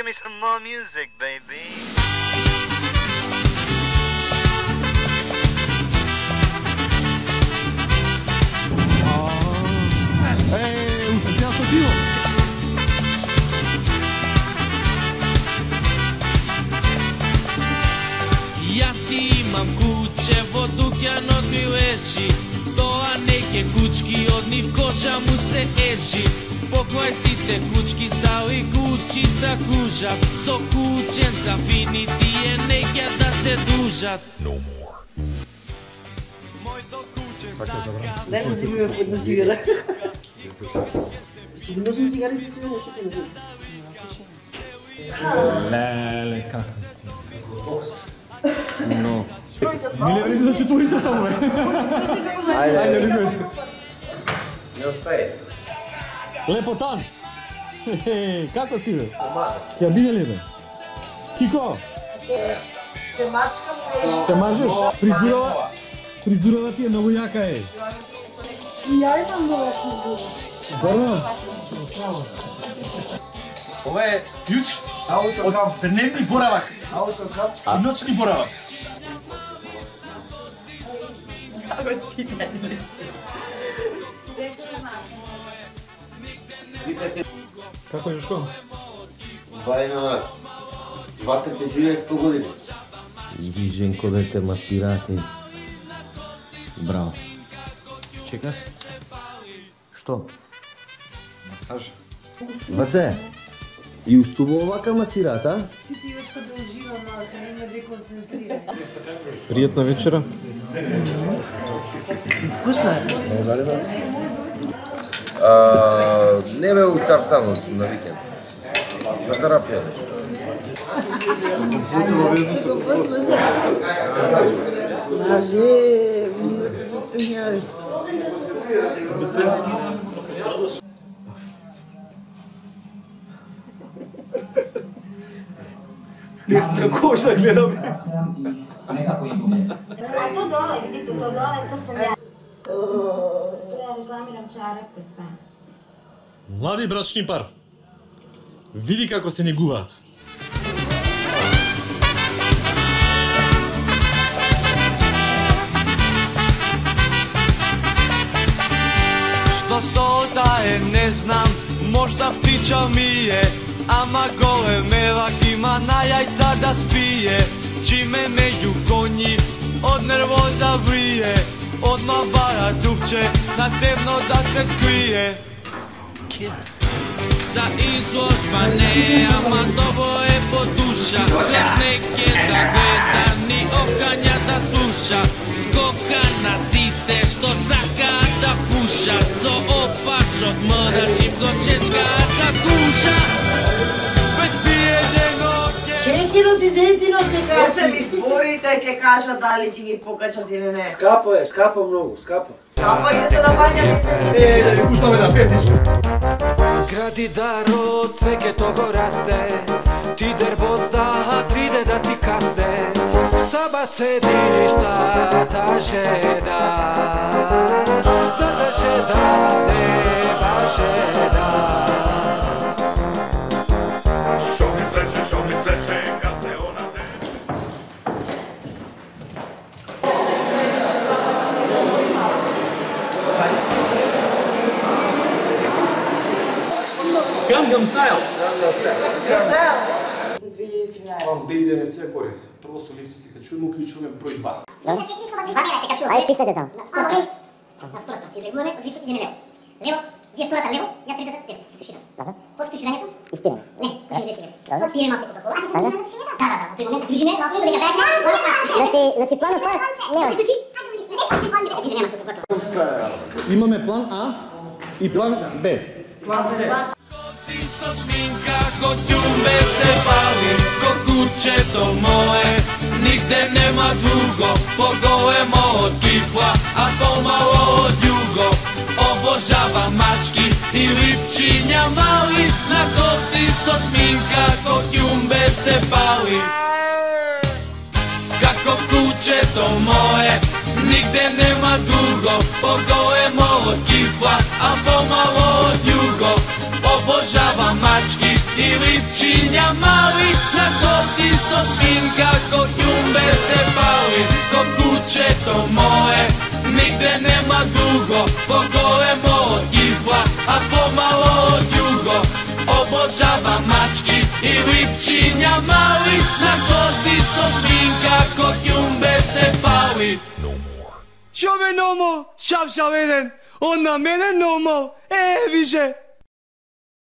me some more music, baby. Ušao sam pivo. Ja si imam kuće, vodukjan od mi leži, doa neke kučki od njih koža mu se eži. Pokoj si te kučki stali kući sta kužat, so kućen za finiti je nekja da se dužat. No more. Moj to kućen сака. Дай да си ми под цигара. Сигурно съм цигари, че ще ще Леле, kakav si ti. No. Mile vredi za četvorica samo, bе. Ajde, ljubim. Ne ostaje. Lepotan. Kako si, bе? Te obidjeli, bе? Kiko? се мачкам. Se mažeš? Frizurava ti je mnogo jaka, ej. И ја имам нова фризура. Dobro? Ова е ключ од дневни боравак и ночни боравак. Kako je Joško? Вака се живее 100 години. И женковете масирате. Браво. Čekaš? Što? Масаж. Ваце, и устува овака масирата? Ти još kada uživam, ali se nema dekoncentriram. Приятна вечера. Вкусно е. Не бе у Цар Сановец на викенд. На терапија беше. Всеки път може. Може, минута се спиняви. Тесна кожа гледам. A to dole, vidite, to dole, to sam ja. Ja reklamiram čarape, pa. Mladi bračni par. Vidi kako se negуваат. Što solta je ne znam, možda ptiča mije, ama gole mevak ima na jajca da spije. Čime među konji od nervoza vrije, odmah bara dupče na temno da se skrije. Za izložba ne, ama dobro je po duša, kroz neke da gleda, ni okanja da sluša. Skoka na zite što saka da puša, co opaš od mora čim go češka za kuša. Bez pijenje noge. Шенкино ти зетино се Ке се каси. ми спорите, ке кажат дали ќе ги покачат или не. Скапо е, скапо многу, скапо. Капа идете да бањаме. Да ви пуштаме на песничка. Гради даро, цвеќето го расте, ти дервозда, триде да ти касте. Саба седи штата жена, да жена, дева жена. Show me flesh, Gateona. Gangnam Style. За 2013. Да идеме сега горе. Прво со лифтот се качуваме, уклучуваме број 2. Два мера се качува. Ајде стиснете там. Окей. На втората си излегуваме, од лифтот идеме лево. Лево, вие втората лево, ја третата десно, се тушираме. Добро. После туширањето? Изпираме. Не, пушиме две цигари. Добро. Пиеме малку кока-кола. Ајде се тушираме. Да, во тој момент се движиме, малку додека трајне. Значи планот е не е. Случи? Виде нема туку готово. Имаме план А и план Б. Ti so šminka, ko ťumbe se pali, ko kućeto moje, nigde nema dugo, pogolemo od kifla, a pomalo od jugo. Obožavam mački i lipčinja mali, na kosti so šminka, ko ťumbe se pali. Kako kućeto moje, nigde nema dugo, pogolemo od kifla, a pomalo od jugo. Obožavam mački i lipčinja mali, na kosti so šminka, kod jumbe se pali, kod kuće to moje, nigde nema dugo, pogolemo od kifla, a pomalo od jugo, obožavam mački i lipčinja mali, na kosti so šminka, kod jumbe se pali. Що ви номо, шап-шавиден, он на мене номо, više.